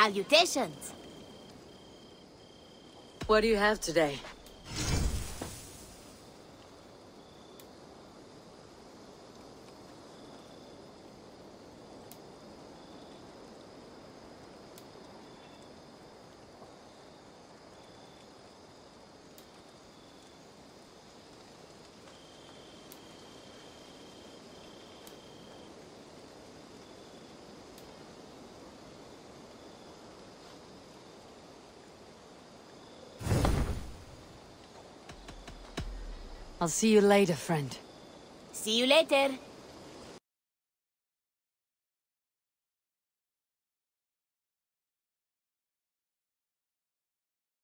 Salutations. What do you have today? I'll see you later, friend. See you later.